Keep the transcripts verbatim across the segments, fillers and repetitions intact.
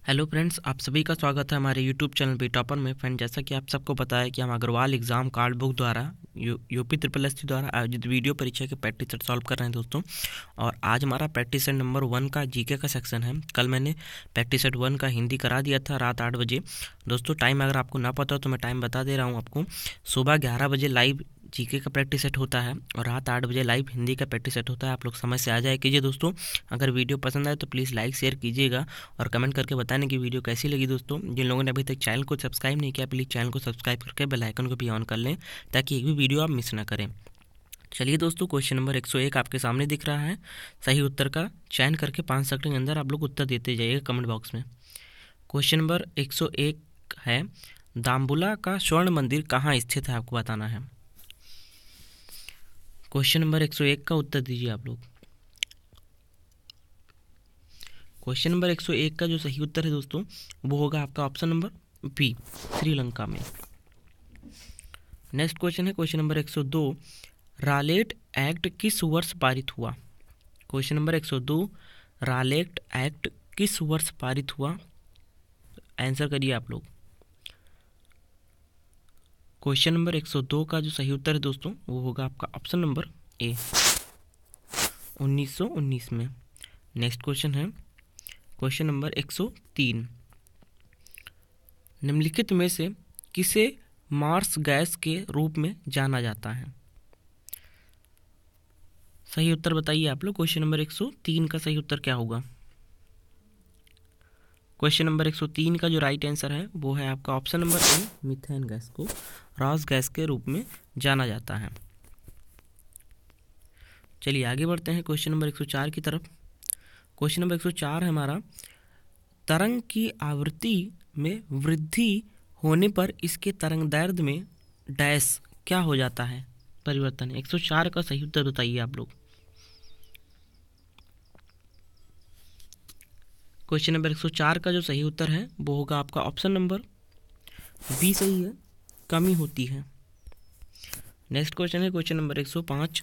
Hello friends, आप सभी का स्वागत है हमारे यूट्यूब चैनल बी टॉपर में। फ्रेंड, जैसा कि आप सबको पता है कि हम अग्रवाल एग्जाम कार्ड बुक द्वारा U UP triple S C द्वारा आयोजित वीडियो परीक्षा के प्रैक्टिस सेट सॉल्व कर रहे हैं दोस्तों। और आज हमारा प्रैक्टिस सेट नंबर वन का जीके का सेक्शन है। कल मैंने प्रैक्टिस सेट वन का हिंदी करा दिया था रात आठ बजे। दोस्तों, टाइम अगर आपको ना पता हो तो मैं टाइम बता दे रहा हूँ आपको। सुबह ग्यारह बजे लाइव जीके का प्रैक्टिस सेट होता है और रात आठ बजे लाइव हिंदी का प्रैक्टिस सेट होता है। आप लोग समझ से आ जाए कीजिए दोस्तों। अगर वीडियो पसंद आए तो प्लीज़ लाइक शेयर कीजिएगा और कमेंट करके बताने की वीडियो कैसी लगी दोस्तों। जिन लोगों ने अभी तक चैनल को सब्सक्राइब नहीं किया, प्लीज़ चैनल को सब्सक्राइब करके बेल आइकन को भी ऑन कर लें ताकि एक भी वीडियो आप मिस ना करें। चलिए दोस्तों, क्वेश्चन नंबर एक सौ एक आपके सामने दिख रहा है। सही उत्तर का चयन करके पाँच सेकंड के अंदर आप लोग उत्तर देते जाइएगा कमेंट बॉक्स में। क्वेश्चन नंबर एक सौ एक है, दाम्बुला का स्वर्ण मंदिर कहाँ स्थित है, आपको बताना है। क्वेश्चन नंबर एक सौ एक का उत्तर दीजिए आप लोग। क्वेश्चन नंबर एक सौ एक का जो सही उत्तर है दोस्तों वो होगा आपका ऑप्शन नंबर बी, श्रीलंका में। नेक्स्ट क्वेश्चन है क्वेश्चन नंबर एक सौ दो, रालेट एक्ट किस वर्ष पारित हुआ। क्वेश्चन नंबर एक सौ दो, रालेट एक्ट किस वर्ष पारित हुआ, आंसर करिए आप लोग। क्वेश्चन नंबर एक सौ दो का जो सही उत्तर है दोस्तों वो होगा आपका ऑप्शन नंबर ए, उन्नीस सौ उन्नीस में। नेक्स्ट क्वेश्चन है क्वेश्चन नंबर एक सौ तीन, निम्नलिखित में से किसे मार्स गैस के रूप में जाना जाता है। सही उत्तर बताइए आप लोग। क्वेश्चन नंबर एक सौ तीन का सही उत्तर क्या होगा। क्वेश्चन नंबर एक सौ तीन का जो राइट आंसर है वो है आपका option number A, methane gas को रॉस गैस के रूप में जाना जाता है। चलिए आगे बढ़ते हैं क्वेश्चन नंबर एक सौ चार की तरफ। क्वेश्चन नंबर एक सौ चार है हमारा, तरंग की आवृत्ति में वृद्धि होने पर इसके तरंग दैर्ध्य में डैश क्या हो जाता है, परिवर्तन। एक सौ चार का सही उत्तर बताइए आप लोग। क्वेश्चन नंबर एक सौ चार का जो सही उत्तर है वो होगा आपका ऑप्शन नंबर बी, सही है, कमी होती है। नेक्स्ट क्वेश्चन है क्वेश्चन नंबर एक सौ पाँच,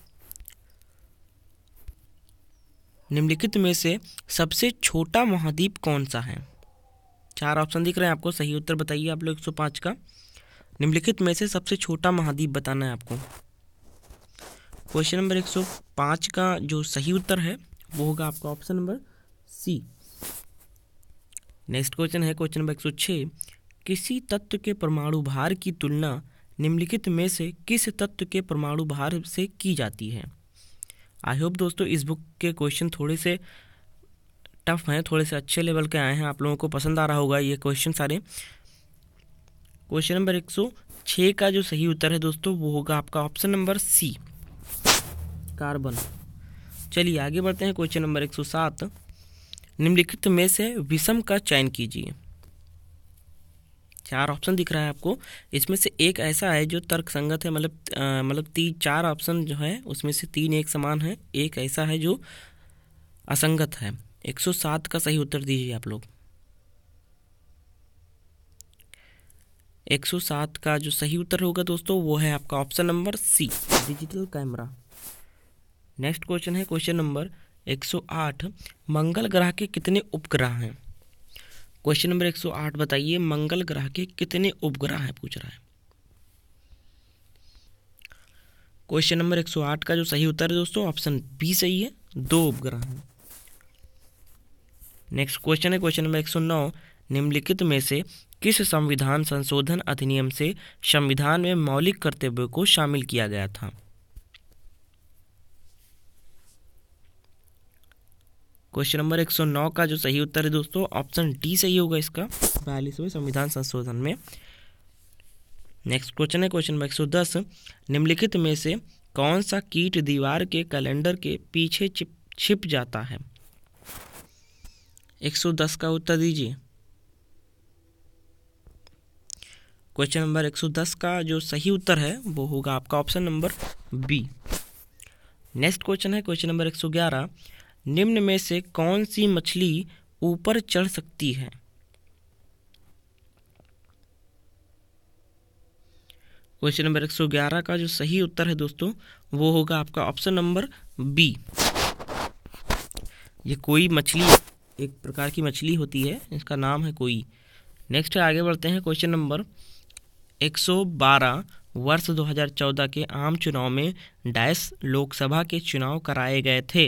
निम्नलिखित में से सबसे छोटा महाद्वीप कौन सा है। चार ऑप्शन दिख रहे हैं आपको, सही उत्तर बताइए आप लोग। एक सौ पाँच का निम्नलिखित में से सबसे छोटा महाद्वीप बताना है आपको। क्वेश्चन नंबर एक सौ पाँच का जो सही उत्तर है वो होगा आपका option number C. Next question है क्वेश्चन नंबर एक सौ छः, किसी तत्व के परमाणु भार की तुलना निम्नलिखित में से किस तत्व के परमाणु भार से की जाती है। आई होप दोस्तों इस बुक के क्वेश्चन थोड़े से टफ हैं, थोड़े से अच्छे लेवल के आए हैं, आप लोगों को पसंद आ रहा होगा ये क्वेश्चन सारे। क्वेश्चन नंबर एक सौ छः का जो सही उत्तर है दोस्तों वो होगा आपका ऑप्शन नंबर सी, कार्बन। चलिए आगे बढ़ते हैं क्वेश्चन नंबर एक सौ सात, निम्नलिखित में से विषम का चयन कीजिए। चार ऑप्शन दिख रहा है आपको, इसमें से एक ऐसा है जो तर्क संगत है, मतलब मतलब तीन चार ऑप्शन जो है उसमें से तीन एक समान है, एक ऐसा है जो असंगत है। एक सौ सात का सही उत्तर दीजिए आप लोग। एक सौ सात का जो सही उत्तर होगा दोस्तों वो है आपका option number C, digital camera. Next question है क्वेश्चन नंबर एक सौ आठ, मंगल ग्रह के कितने उपग्रह हैं। क्वेश्चन नंबर एक सौ आठ बताइए, मंगल ग्रह के कितने उपग्रह हैं, पूछ रहा है। क्वेश्चन नंबर एक सौ आठ का जो सही उत्तर है दोस्तों ऑप्शन बी सही है, दो उपग्रह हैं। नेक्स्ट क्वेश्चन है क्वेश्चन नंबर एक सौ नौ, निम्नलिखित में से किस संविधान संशोधन अधिनियम से संविधान में मौलिक कर्तव्यों को शामिल किया गया था। क्वेश्चन नंबर एक सौ नौ का जो सही उत्तर है दोस्तों ऑप्शन डी सही होगा इसका, बयालीसवें संविधान संशोधन में। नेक्स्ट क्वेश्चन है क्वेश्चन नंबर एक सौ दस, निम्नलिखित में से कौन सा कीट दीवार के कैलेंडर के पीछे छिप छिप जाता है। एक सौ दस का उत्तर दीजिए। क्वेश्चन नंबर एक सौ दस का जो सही उत्तर है वो होगा आपका option number B. Next question है क्वेश्चन नंबर एक सौ ग्यारह, निम्न में से कौन सी मछली ऊपर चढ़ सकती है। क्वेश्चन नंबर एक सौ ग्यारह का जो सही उत्तर है दोस्तों वो होगा आपका ऑप्शन नंबर बी। ये कोई मछली एक प्रकार की मछली होती है, इसका नाम है कोई। नेक्स्ट आगे बढ़ते हैं। क्वेश्चन नंबर एक सौ बारह, वर्ष दो हज़ार चौदह के आम चुनाव में डैश लोकसभा के चुनाव कराए गए थे।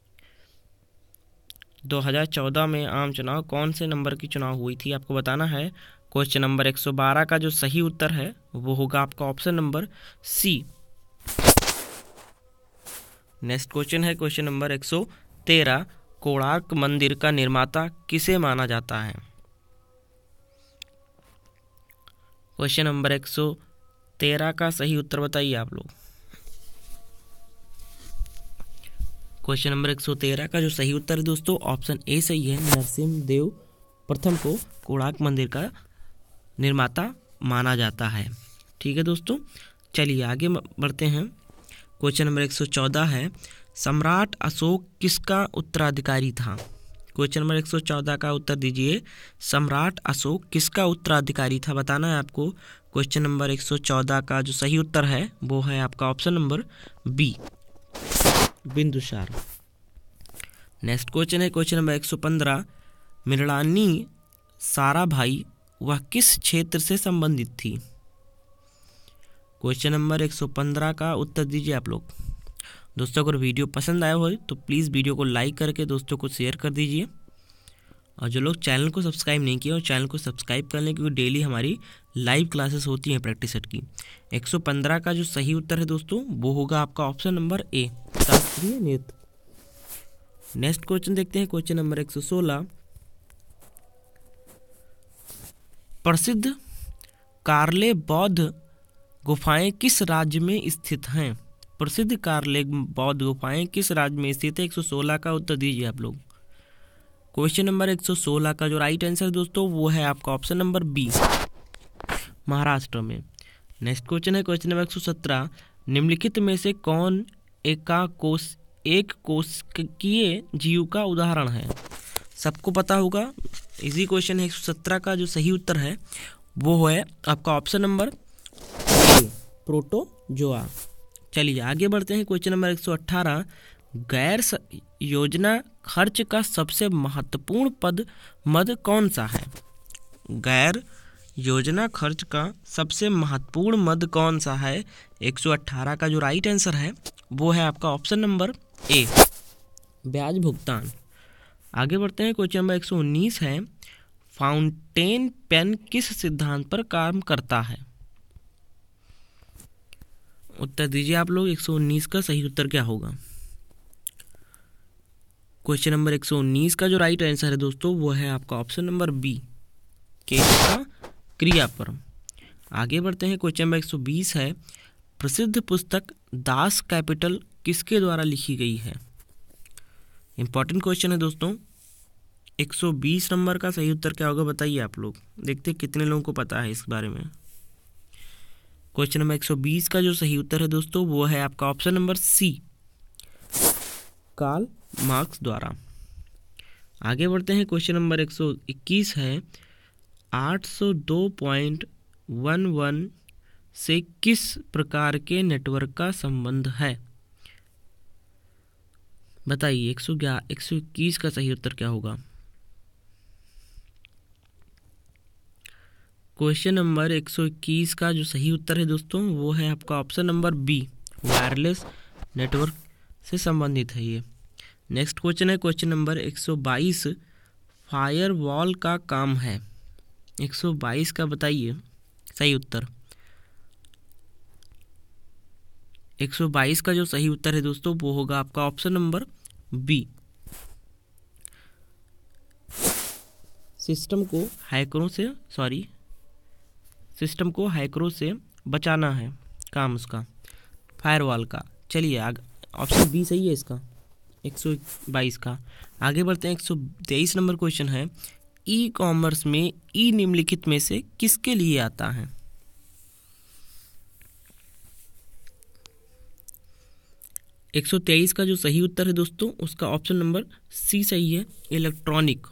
दो हज़ार चौदह में आम चुनाव कौन से नंबर की चुनाव हुई थी, आपको बताना है। क्वेश्चन नंबर एक सौ बारह का जो सही उत्तर है वो होगा आपका option number C. Next question है क्वेश्चन नंबर एक सौ तेरह, कोणार्क मंदिर का निर्माता किसे माना जाता है। क्वेश्चन नंबर एक सौ तेरह का सही उत्तर बताइए आप लोग। क्वेश्चन नंबर एक सौ तेरह का जो सही उत्तर है दोस्तों ऑप्शन ए सही है। नरसिम्हदेव प्रथम को कोणार्क मंदिर का निर्माता माना जाता है। ठीक है दोस्तों, चलिए आगे बढ़ते हैं। क्वेश्चन नंबर एक सौ चौदह है, सम्राट अशोक किसका उत्तराधिकारी था। क्वेश्चन नंबर एक सौ चौदह का उत्तर दीजिए। सम्राट अशोक किसका उत्तराधिकारी था, बताना है आपको। क्वेश्चन नंबर एक सौ चौदह का जो सही उत्तर है वो है आपका option number B, Bindusara. Next question है क्वेश्चन नंबर एक सौ पंद्रह, मृणालिनी साराभाई वह किस क्षेत्र से संबंधित थी। क्वेश्चन नंबर एक सौ पंद्रह का उत्तर दीजिए आप लोग। दोस्तों अगर वीडियो पसंद आया हो तो प्लीज़ वीडियो को लाइक करके दोस्तों को शेयर कर दीजिए, और जो लोग चैनल को सब्सक्राइब नहीं किए और चैनल को सब्सक्राइब कर लें, क्योंकि डेली हमारी लाइव क्लासेस होती हैं प्रैक्टिस सेट की। एक सौ पंद्रह का जो सही उत्तर है दोस्तों वो होगा आपका ऑप्शन नंबर ए, शास्त्रीय नृत्य। नेक्स्ट क्वेश्चन देखते हैं। क्वेश्चन नंबर एक सौ सोलह, प्रसिद्ध कार्ले बौद्ध गुफाएं किस राज्य में स्थित हैं। प्रसिद्ध कार्ले बौद्ध गुफाएं किस राज्य में स्थित है, एक सौ सोलह का उत्तर दीजिए आप लोग। क्वेश्चन नंबर एक सौ सोलह का जो राइट आंसर दोस्तों वो है आपका ऑप्शन नंबर बी, महाराष्ट्र में। नेक्स्ट क्वेश्चन है क्वेश्चन नंबर एक सौ सत्रह, निम्नलिखित में से कौन एकाकोश एक कोशिकीय जीव का उदाहरण है। सबको पता होगा, इजी क्वेश्चन है। एक सौ सत्रह का जो सही उत्तर है वो है आपका ऑप्शन नंबर ए, प्रोटोजोआ। चलिए आगे बढ़ते हैं। क्वेश्चन नंबर एक सौ अठारह, गैर योजना खर्च का सबसे महत्वपूर्ण पद मद कौन सा है। गैर योजना खर्च का सबसे महत्वपूर्ण मद कौन सा है, एक सौ अठारह का जो राइट आंसर है वो है आपका ऑप्शन नंबर ए, ब्याज भुगतान। आगे बढ़ते हैं। क्वेश्चन नंबर एक सौ उन्नीस है, फाउंटेन पेन किस सिद्धांत पर काम करता है। उत्तर दीजिए आप लोग। एक सौ उन्नीस का सही उत्तर क्या होगा। क्वेश्चन नंबर एक सौ उन्नीस का जो राइट आंसर है दोस्तों वो है आपका ऑप्शन नंबर बी, केस का क्रिया पर। आगे बढ़ते हैं। क्वेश्चन नंबर एक सौ बीस है, प्रसिद्ध पुस्तक दास कैपिटल किसके द्वारा लिखी गई है। इंपॉर्टेंट क्वेश्चन है दोस्तों। एक सौ बीस नंबर का सही उत्तर क्या होगा बताइए आप लोग। देखते हैं कितने लोगों को पता है इस बारे में। क्वेश्चन नंबर एक सौ बीस का जो सही उत्तर है दोस्तों वो है आपका option number C, Karl Marx द्वारा। आगे बढ़ते हैं। क्वेश्चन नंबर एक सौ इक्कीस है, आठ सौ दो पॉइंट इलेवन से किस प्रकार के नेटवर्क का संबंध है, बताइए। एक सौ एक सौ इक्कीस का सही उत्तर क्या होगा। क्वेश्चन नंबर एक सौ इक्कीस का जो सही उत्तर है दोस्तों वो है आपका option number B, wireless network से संबंधित है ये। नेक्स्ट क्वेश्चन है क्वेश्चन नंबर एक सौ बाईस, फायरवॉल का काम है। एक सौ बाईस का बताइए सही उत्तर। एक सौ बाईस का जो सही उत्तर है दोस्तों वो होगा आपका ऑप्शन नंबर बी, सिस्टम को हैकरों से सॉरी सिस्टम को हैकरों से बचाना है काम उसका, फायरवॉल का। चलिए आगे ऑप्शन बी सही है इसका, एक सौ बाईस का। आगे बढ़ते हैं। एक सौ तेईस नंबर क्वेश्चन है, ई कॉमर्स में ई निम्नलिखित में से किसके लिए आता है। एक सौ तेईस का जो सही उत्तर है दोस्तों उसका ऑप्शन नंबर सी सही है, इलेक्ट्रॉनिक।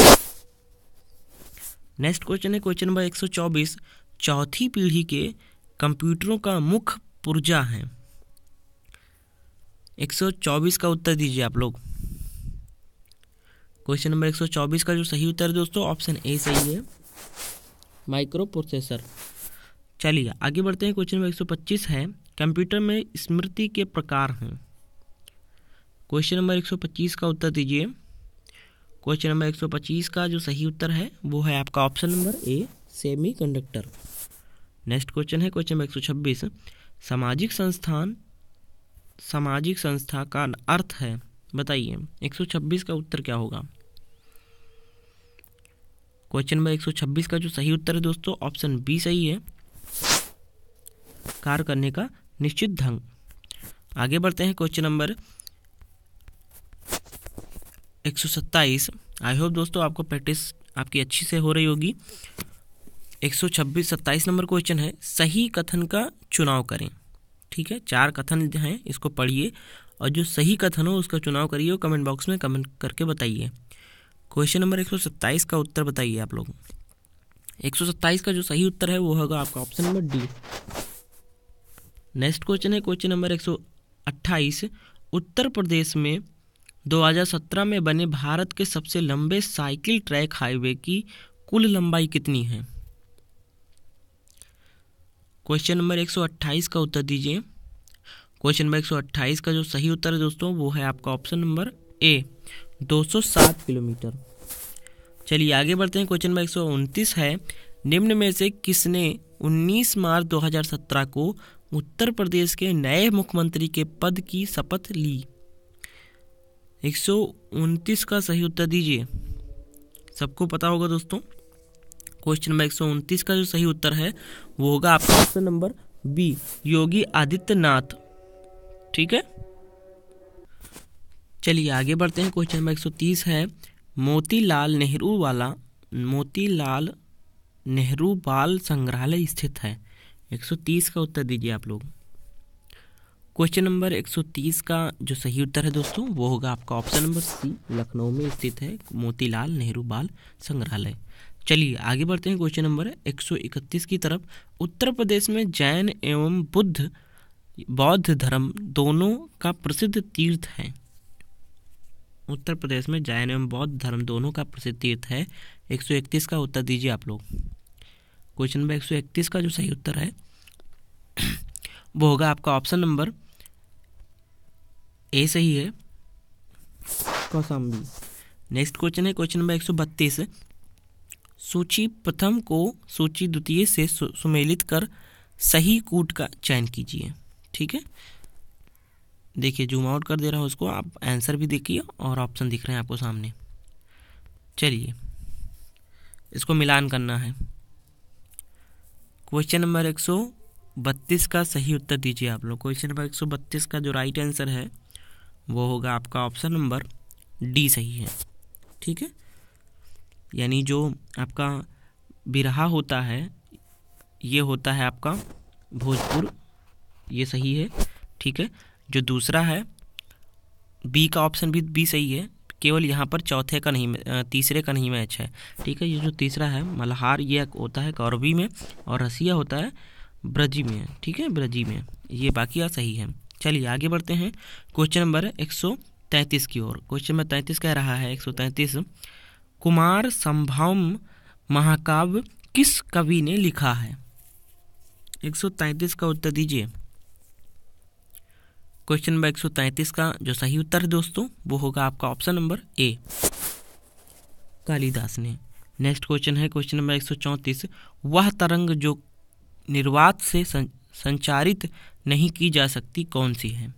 नेक्स्ट क्वेश्चन है क्वेश्चन नंबर एक सौ चौबीस, चौथी पीढ़ी के कंप्यूटरों का मुख्य पुर्जा है। एक सौ चौबीस का उत्तर दीजिए आप लोग। क्वेश्चन नंबर एक सौ चौबीस का जो सही उत्तर है दोस्तों ऑप्शन ए सही है, माइक्रो प्रोसेसर। चलिए आगे बढ़ते हैं। क्वेश्चन नंबर एक सौ पच्चीस है, कंप्यूटर में स्मृति के प्रकार हैं। क्वेश्चन नंबर एक सौ पच्चीस का उत्तर दीजिए। क्वेश्चन नंबर एक सौ पच्चीस का जो सही उत्तर है वो है आपका option number A, semiconductor. Next question है क्वेश्चन नंबर एक सौ छब्बीस, सामाजिक संस्थान सामाजिक संस्था का अर्थ है, बताइए। एक सौ छब्बीस का उत्तर क्या होगा? क्वेश्चन नंबर एक सौ छब्बीस का जो सही उत्तर है दोस्तों ऑप्शन बी सही है, कार्य करने का निश्चित ढंग। आगे बढ़ते हैं। क्वेश्चन नंबर एक सौ सत्ताईस, आई होप दोस्तों आपको प्रैक्टिस आपकी अच्छी से हो रही होगी। एक सौ छब्बीस सत्ताईस नंबर क्वेश्चन है, सही कथन का चुनाव करें। ठीक है, चार कथन हैं, इसको पढ़िए और जो सही कथन हो उसका चुनाव करिए और कमेंट बॉक्स में कमेंट करके बताइए। क्वेश्चन नंबर एक सौ सत्ताईस का उत्तर बताइए आप लोग। एक सौ सत्ताईस का जो सही उत्तर है वो होगा आपका option number D. Next question है क्वेश्चन नंबर एक सौ अट्ठाईस, उत्तर प्रदेश में दो हज़ार सत्रह में बने भारत के सबसे लंबे साइकिल ट्रैक हाईवे की कुल लंबाई कितनी है? क्वेश्चन नंबर एक सौ अट्ठाईस का उत्तर दीजिए। क्वेश्चन नंबर एक सौ अट्ठाईस का जो सही उत्तर है दोस्तों वो है आपका ऑप्शन नंबर ए, दो सौ सात किलोमीटर। चलिए आगे बढ़ते हैं। क्वेश्चन नंबर एक सौ उनतीस है, निम्न में से किसने उन्नीस मार्च दो हज़ार सत्रह को उत्तर प्रदेश के नए मुख्यमंत्री के पद की शपथ ली? एक सौ उनतीस का सही उत्तर दीजिए। सबको पता होगा दोस्तों। क्वेश्चन नंबर एक सौ उनतीस का जो सही उत्तर है वो होगा आपका option number B, Yogi Adityanath. ठीक है, चलिए आगे बढ़ते हैं। क्वेश्चन नंबर एक सौ तीस है, मोतीलाल नेहरू वाला मोतीलाल नेहरू बाल संग्रहालय स्थित है। एक सौ तीस का उत्तर दीजिए आप लोग। क्वेश्चन नंबर एक सौ तीस का जो सही उत्तर है दोस्तों वो होगा आपका ऑप्शन नंबर सी, लखनऊ में स्थित है मोतीलाल नेहरू बाल संग्रहालय। चलिए आगे बढ़ते हैं। क्वेश्चन नंबर एक सौ इकतीस की तरफ, उत्तर प्रदेश में जैन एवं बुद्ध बौद्ध धर्म दोनों का प्रसिद्ध तीर्थ है। उत्तर प्रदेश में जैन एवं बौद्ध धर्म दोनों का प्रसिद्ध तीर्थ है। एक सौ इकतीस का उत्तर दीजिए आप लोग। क्वेश्चन नंबर एक सौ इकतीस का जो सही उत्तर है वो होगा आपका ऑप्शन नंबर ए सही है, कौशाम्बी। नेक्स्ट क्वेश्चन है क्वेश्चन नंबर एक सौ बत्तीस, सूची प्रथम को सूची द्वितीय से सु, सुमेलित कर सही कूट का चयन कीजिए। ठीक है, देखिए जूम आउट कर दे रहा हूँ उसको, आप आंसर भी देखिए और ऑप्शन दिख रहे हैं आपको सामने। चलिए इसको मिलान करना है। क्वेश्चन नंबर एक सौ बत्तीस का सही उत्तर दीजिए आप लोग। क्वेश्चन नंबर एक सौ बत्तीस का जो राइट आंसर है वो होगा आपका ऑप्शन नंबर डी सही है। ठीक है, यानी जो आपका बिरहा होता है ये होता है आपका भोजपुर, ये सही है। ठीक है, जो दूसरा है बी का ऑप्शन भी बी सही है, केवल यहाँ पर चौथे का नहीं, तीसरे का नहीं मैच है। ठीक है, ये जो तीसरा है मल्हार ये होता है कौरवी में और रसिया होता है ब्रजी में। ठीक है, ब्रजी में, ये बाकी सही है। चलिए आगे बढ़ते हैं क्वेश्चन नंबर एक सौ तैंतीस की ओर। क्वेश्चन नंबर तैंतीस कह रहा है एक सौ तैंतीस, कुमार संभवम महाकाव्य किस कवि ने लिखा है? एक सौ तैंतीस का उत्तर दीजिए। क्वेश्चन नंबर एक सौ तैंतीस का जो सही उत्तर है दोस्तों वो होगा आपका ऑप्शन नंबर ए, कालिदास ने। नेक्स्ट क्वेश्चन है क्वेश्चन नंबर एक सौ चौंतीस, वह तरंग जो निर्वात से संचारित नहीं की जा सकती कौन सी है?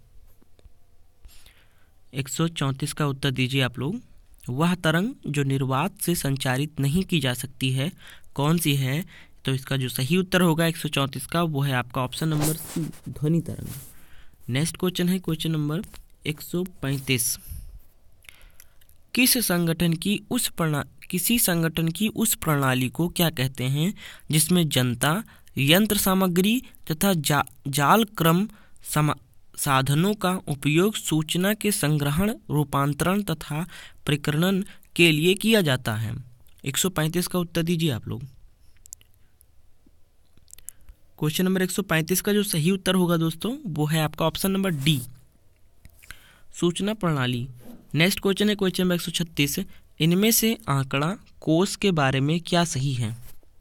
एक सौ चौंतीस का उत्तर दीजिए आप लोग। वह तरंग जो निर्वात से संचारित नहीं की जा सकती है कौन सी है? तो इसका जो सही उत्तर होगा एक सौ चौंतीस का वो है आपका ऑप्शन नंबर सी, ध्वनि तरंग। नेक्स्ट क्वेश्चन है क्वेश्चन नंबर एक सौ पैंतीस, किस संगठन की उस प्रणा किसी संगठन की उस प्रणाली को क्या कहते हैं जिसमें जनता, यंत्र सामग्री तथा जा, जाल क्रम साधनों का उपयोग सूचना के संग्रहण, रूपांतरण तथा प्रकीर्णन के लिए किया जाता है? एक सौ पैंतीस का उत्तर दीजिए आप लोग। क्वेश्चन नंबर एक सौ पैंतीस का जो सही उत्तर होगा दोस्तों वो है आपका ऑप्शन नंबर डी, सूचना प्रणाली। नेक्स्ट क्वेश्चन है क्वेश्चन नंबर एक सौ छत्तीस, इनमें से आंकड़ा कोष के बारे में क्या सही है?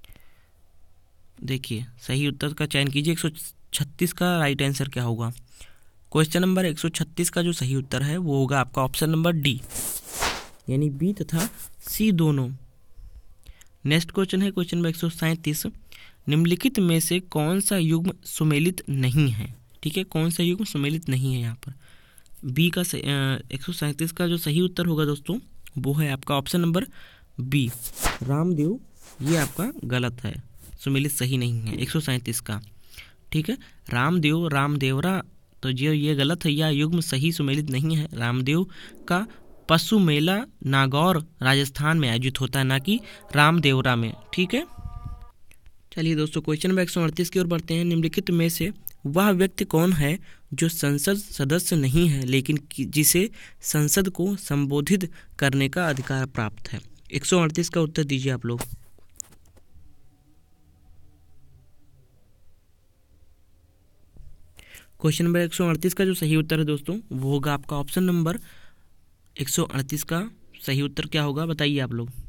देखिए सही उत्तर का चयन कीजिए। एक सौ छत्तीस का राइट आंसर क्या होगा? क्वेश्चन नंबर एक सौ छत्तीस का जो सही उत्तर है वो होगा आपका ऑप्शन नंबर डी, यानी बी तथा सी दोनों। नेक्स्ट क्वेश्चन है क्वेश्चन नंबर एक सौ सैंतीस, निम्नलिखित में से कौन सा युग्म सुमेलित नहीं है? ठीक है, कौन सा युग्म सुमेलित नहीं है? यहाँ पर बी का एक सौ सैंतीस का जो सही उत्तर होगा दोस्तों वो है आपका ऑप्शन नंबर बी, रामदेव। ये आपका गलत है, सुमेलित सही नहीं है एक सौ सैंतीस का। ठीक है, रामदेव, रामदेवरा, तो ये ये गलत है, यह युग्म सही सुमेलित नहीं है। रामदेव का पशु मेला नागौर राजस्थान में आयोजित होता है, ना कि रामदेवरा में। ठीक है, चलिए दोस्तों क्वेश्चन नंबर एक सौ अड़तीस की ओर बढ़ते हैं। निम्नलिखित में से वह व्यक्ति कौन है जो संसद सदस्य नहीं है लेकिन जिसे संसद को संबोधित करने का अधिकार प्राप्त है? एक सौ अड़तीस का उत्तर दीजिए आप लोग। क्वेश्चन नंबर एक सौ अड़तीस का जो सही उत्तर है दोस्तों वो होगा आपका ऑप्शन नंबर एक सौ अड़तीस का सही उत्तर क्या होगा बताइए आप लोग।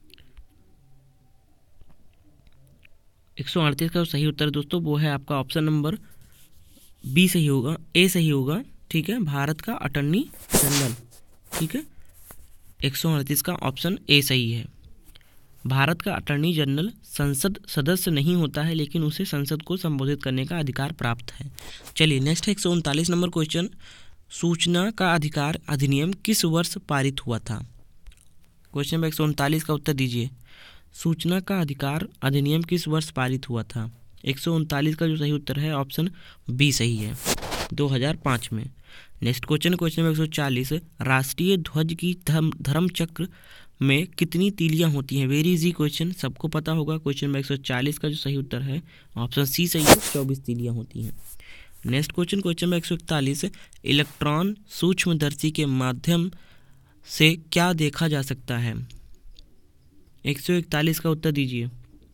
एक सौ अड़तीस का जो सही उत्तर है दोस्तों वो है आपका ऑप्शन नंबर बी सही होगा, ए सही होगा। ठीक है, भारत का अटॉर्नी जनरल। ठीक है, एक सौ अड़तीस का ऑप्शन ए सही है। भारत का अटॉर्नी जनरल संसद सदस्य नहीं होता है लेकिन उसे संसद को संबोधित करने का अधिकार प्राप्त है। चलिए नेक्स्ट है एक सौ उनतालीस नंबर क्वेश्चन, सूचना का अधिकार अधिनियम किस वर्ष पारित हुआ था? क्वेश्चन नंबर एक सौ उनतालीस का उत्तर दीजिए। सूचना का अधिकार अधिनियम किस वर्ष पारित हुआ था? एक सौ उनतालीस का जो सही उत्तर है ऑप्शन बी सही है, दो हज़ार पाँच में। नेक्स्ट क्वेश्चन क्वेश्चन नंबर एक सौ चालीस, राष्ट्रीय ध्वज की धर्म धर्म चक्र में कितनी तीलियां होती हैं? वेरी इजी क्वेश्चन, सबको पता होगा। क्वेश्चन नंबर एक सौ चालीस का जो सही उत्तर है ऑप्शन सी सही है, चौबीस तीलियां होती हैं। नेक्स्ट क्वेश्चन क्वेश्चन नंबर एक सौ इकतालीस, इलेक्ट्रॉन सूक्ष्मदर्शी के माध्यम से क्या देखा जा सकता है? एक सौ इकतालीस का उत्तर दीजिए।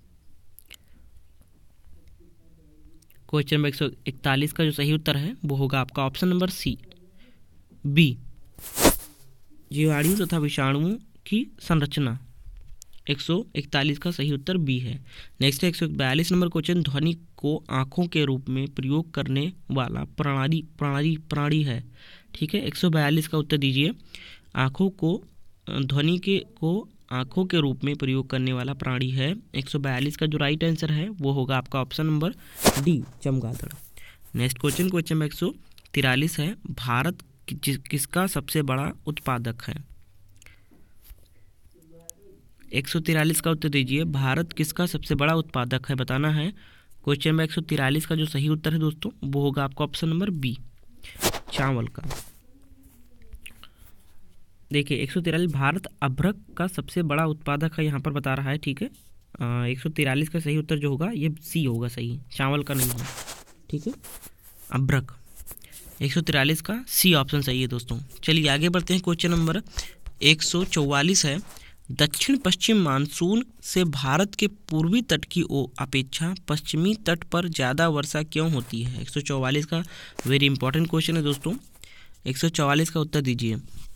क्वेश्चन नंबर एक सौ इकतालीस का जो सही उत्तर है वो होगा आपका ऑप्शन नंबर सी, बी, जीवाणु तथा विषाणुओं की संरचना। एक सौ इकतालीस का सही उत्तर बी है। नेक्स्ट है एक सौ बयालीस नंबर क्वेश्चन, ध्वनि को आँखों के रूप में प्रयोग करने वाला प्रणाली प्रणाली प्राणी है? ठीक है, एक सौ बयालीस का उत्तर दीजिए। आँखों को ध्वनि के को आँखों के रूप में प्रयोग करने वाला प्राणी है। एक सौ बयालीस का जो राइट आंसर है वो होगा आपका ऑप्शन नंबर डी, चमगादड़। नेक्स्ट क्वेश्चन क्वेश्चन नंबर एक सौ तिरालीस है, भारत कि, किसका सबसे बड़ा उत्पादक है? एक सौ तिरालीस का उत्तर दीजिए। भारत किसका सबसे बड़ा उत्पादक है बताना है। क्वेश्चन नंबर एक सौ तिरालीस का जो सही उत्तर है दोस्तों वो होगा आपका ऑप्शन नंबर बी, चावल का। देखिए एक सौ तिरालीस भारत अभ्रक का सबसे बड़ा उत्पादक है यहाँ पर बता रहा है। ठीक है, एक सौ तिरालीस का सही उत्तर जो होगा ये सी होगा, सही, चावल का नहीं है। ठीक है, अभ्रक, एक सौ तिरालीस का सी ऑप्शन सही है दोस्तों। चलिए आगे बढ़ते हैं। क्वेश्चन नंबर एक सौ चौवालीस है, दक्षिण पश्चिम मानसून से भारत के पूर्वी तट की अपेक्षा पश्चिमी तट पर ज़्यादा वर्षा क्यों होती है? एक सौ चौवालीस का वेरी इंपॉर्टेंट क्वेश्चन है दोस्तों। एक सौ चौवालीस का उत्तर दीजिए।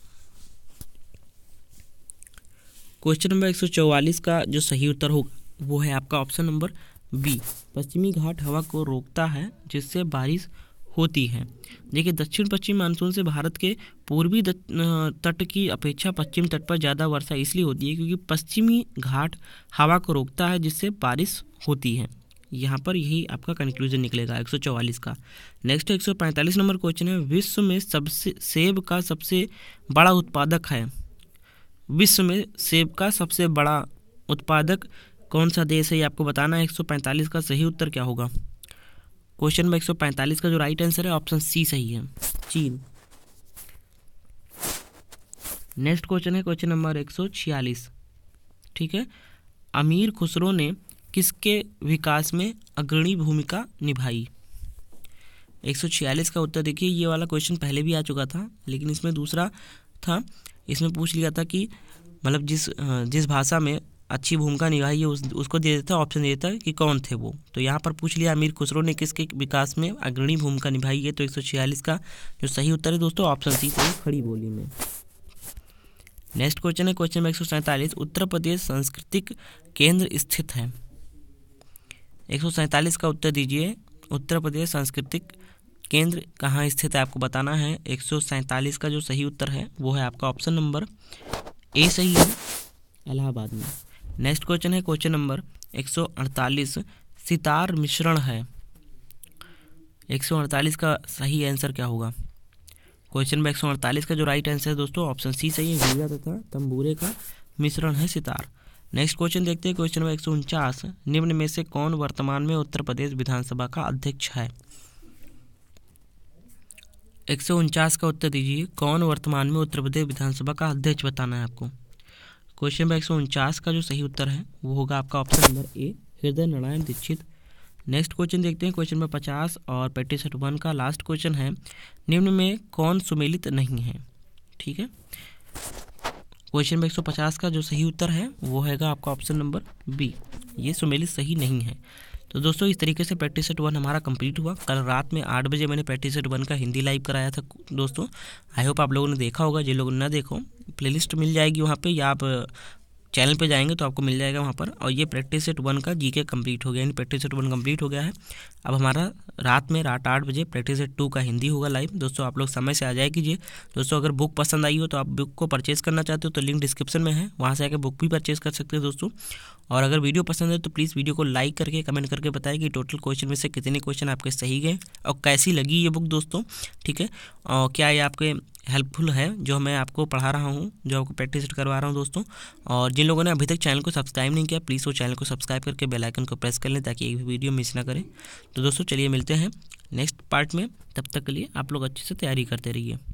क्वेश्चन नंबर एक सौ चौवालीस का जो सही उत्तर होगा वो है आपका ऑप्शन नंबर बी, पश्चिमी घाट हवा को रोकता है जिससे बारिश होती है। देखिए दक्षिण पश्चिम मानसून से भारत के पूर्वी तट की अपेक्षा पश्चिम तट पर ज़्यादा वर्षा इसलिए होती है क्योंकि पश्चिमी घाट हवा को रोकता है जिससे बारिश होती है। यहाँ पर यही आपका कंक्लूजन निकलेगा एक सौ चौवालीस का। नेक्स्ट एक सौ पैंतालीस नंबर क्वेश्चन है, विश्व में सबसे सेब का सबसे बड़ा उत्पादक है? विश्व में सेब का सबसे बड़ा उत्पादक कौन सा देश है ये आपको बताना है। एक सौ पैंतालीस का सही उत्तर क्या होगा? क्वेश्चन में एक सौ पैंतालीस का जो राइट आंसर है ऑप्शन सी सही है, चीन। नेक्स्ट क्वेश्चन है क्वेश्चन नंबर एक सौ छियालीस। ठीक है, अमीर खुसरो ने किसके विकास में अग्रणी भूमिका निभाई? एक सौ छियालीस का उत्तर देखिए, ये वाला क्वेश्चन पहले भी आ चुका था लेकिन इसमें दूसरा था। इसमें पूछ लिया था कि मतलब जिस जिस भाषा में अच्छी भूमिका निभाई है उस, उसको दे देता ऑप्शन दे देता कि कौन थे वो। तो यहाँ पर पूछ लिया अमीर खुसरो ने किसके विकास में अग्रणी भूमिका निभाई है। तो एक सौ छियालीस का जो सही उत्तर है दोस्तों ऑप्शन सी, खड़ी बोली में। नेक्स्ट क्वेश्चन है क्वेश्चन नंबर एक सौ सैंतालीस, उत्तर प्रदेश सांस्कृतिक केंद्र स्थित है। एक सौ सैंतालीस का उत्तर दीजिए, उत्तर प्रदेश सांस्कृतिक केंद्र कहाँ स्थित है आपको बताना है। एक सौ सैंतालीस का जो सही उत्तर है वो है आपका ऑप्शन नंबर ए सही है, इलाहाबाद में। नेक्स्ट क्वेश्चन है क्वेश्चन नंबर एक सौ अड़तालीस, सितार मिश्रण है। एक सौ अड़तालीस का सही आंसर क्या होगा? क्वेश्चन नंबर एक सौ अड़तालीस का जो राइट आंसर है दोस्तों ऑप्शन सी सही है, वीणा तथा तंबूरे का मिश्रण है सितार। नेक्स्ट क्वेश्चन देखते हैं क्वेश्चन नंबर एक सौ उनचास, निम्न में से कौन वर्तमान में उत्तर प्रदेश विधानसभा का अध्यक्ष है? एक सौ उनचास का उत्तर दीजिए, कौन वर्तमान में उत्तर प्रदेश विधानसभा का अध्यक्ष बताना है आपको। क्वेश्चन नंबर एक सौ उनचास का जो सही उत्तर है वो होगा आपका ऑप्शन नंबर ए, हृदय नारायण दीक्षित। नेक्स्ट क्वेश्चन देखते हैं क्वेश्चन नंबर पचास और पैंतीस वन का लास्ट क्वेश्चन है, निम्न में कौन सुमेलित नहीं है? ठीक है, क्वेश्चन नंबर एक सौ पचास का जो सही उत्तर है वो हैगा आपका ऑप्शन नंबर बी, ये सुमेलित सही नहीं है। तो दोस्तों इस तरीके से प्रैक्टिस सेट वन हमारा कंप्लीट हुआ। कल रात में आठ बजे मैंने प्रैक्टिस सेट वन का हिंदी लाइव कराया था दोस्तों। आई होप आप लोगों ने देखा होगा, जिन लोगों ने ना देखो प्लेलिस्ट मिल जाएगी वहाँ पे, या आप चैनल पे जाएंगे तो आपको मिल जाएगा वहाँ पर। और ये प्रैक्टिस सेट वन का जीके कंप्लीट हो गया, यानी प्रैक्टिस सेट वन कंप्लीट हो गया है। अब हमारा रात में रात आठ बजे प्रैक्टिस सेट टू का हिंदी होगा लाइव। दोस्तों आप लोग समय से आ जाए कीजिए। दोस्तों अगर बुक पसंद आई हो तो आप बुक को परचेज़ करना चाहते हो तो लिंक डिस्क्रिप्शन में है, वहाँ से आकर बुक भी परचेज़ कर सकते हो दोस्तों। और अगर वीडियो पसंद है तो प्लीज़ वीडियो को लाइक करके कमेंट करके बताएं कि टोटल क्वेश्चन में से कितने क्वेश्चन आपके सही गए और कैसी लगी ये बुक दोस्तों। ठीक है, और क्या ये आपके हेल्पफुल है जो मैं आपको पढ़ा रहा हूँ, जो आपको प्रैक्टिस करवा रहा हूँ दोस्तों। और जिन लोगों ने अभी तक चैनल को सब्सक्राइब नहीं किया प्लीज़ वो चैनल को सब्सक्राइब करके बेल आइकन को प्रेस कर लें ताकि एक वीडियो मिस ना करें। तो दोस्तों चलिए मिलते हैं नेक्स्ट पार्ट में, तब तक के लिए आप लोग अच्छे से तैयारी करते रहिए।